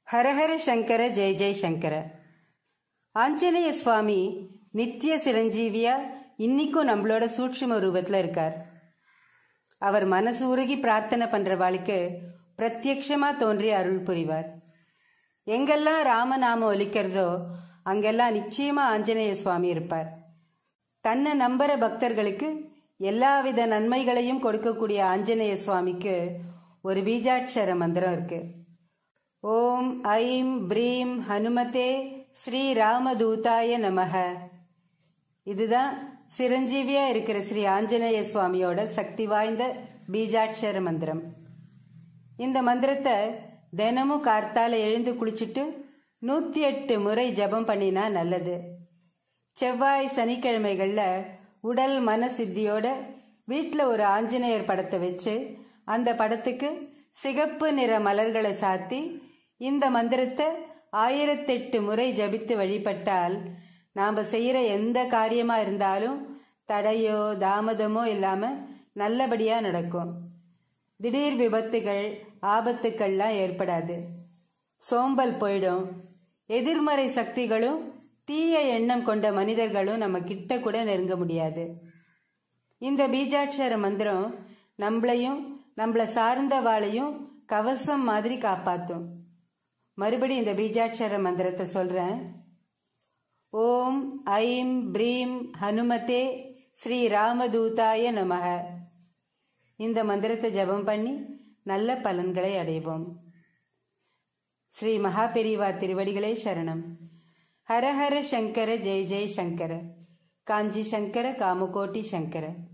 ஹரஹர சங்கர ஜெய ஜெய சங்கர. ஆஞ்சநேய சுவாமி நித்திய சிரஞ்சீவியா இன்னைக்கும் நம்மளோட சூட்சும ரூபத்துல இருக்கார். அவர் மனசு உருகி பிரார்த்தனை பண்றவாளுக்கு பிரத்யக்ஷமா தோன்றி அருள் புரிவார். எங்கெல்லாம் ராமநாமம் ஒலிக்கிறதோ அங்கெல்லாம் நிச்சயமா ஆஞ்சநேய சுவாமி இருப்பார். தன்னை நம்புற பக்தர்களுக்கு எல்லாவித நன்மைகளையும் கொடுக்கக்கூடிய ஆஞ்சநேய சுவாமிக்கு ஒரு பீஜாட்சர மந்திரம் இருக்கு. ஓம் ஐம் ப்ரீம் ஹனுமதே ஸ்ரீ ராமதூதாய நமக. இதுதான் சிரஞ்சீவியா இருக்கிற ஸ்ரீ ஆஞ்சநேய சுவாமியோட சக்தி வாய்ந்த பீஜாட்சர மந்திரம். இந்த மந்திரத்தை தினமும் கார்த்தால எழுந்து குளிச்சுட்டு 108 முறை ஜபம் பண்ணினா நல்லது. செவ்வாய் சனிக்கிழமைகள்ல உடல் மன சித்தியோட வீட்டில் ஒரு ஆஞ்சநேயர் படத்தை வச்சு அந்த படத்துக்கு சிகப்பு நிற மலர்களை சாத்தி இந்த மந்திரத்தை 1008 முறை ஜபித்து வழிபட்டால் நாம செய்யற எந்த காரியமா இருந்தாலும் தடையோ தாமதமோ இல்லாம நல்லபடியா நடக்கும். திடீர் விபத்துகள் ஆபத்துக்கள்லாம் ஏற்படாது. சோம்பல் போயிடும். எதிர்மறை சக்திகளும் தீய எண்ணம் கொண்ட மனிதர்களும் நம்ம கிட்ட கூட நெருங்க முடியாது. இந்த பீஜாட்சர மந்திரம் நம்மளையும் நம்மள சார்ந்தவாளையும் கவசம் மாதிரி காப்பாத்தும். மறுபடி இந்த பீஜாட்சர மந்திரத்தை சொல்றேன். ஓம் ஐம் ப்ரீம் ஹனுமதே ஸ்ரீ ராமதூதாய நமக. இந்த மந்திரத்தை ஜபம் பண்ணி நல்ல பலன்களை அடைவோம். ஸ்ரீ மகாபெரிவா திருவடிகளே சரணம். ஹரஹர சங்கர ஜெய ஜெய சங்கர. காஞ்சி சங்கர காமகோட்டி சங்கர.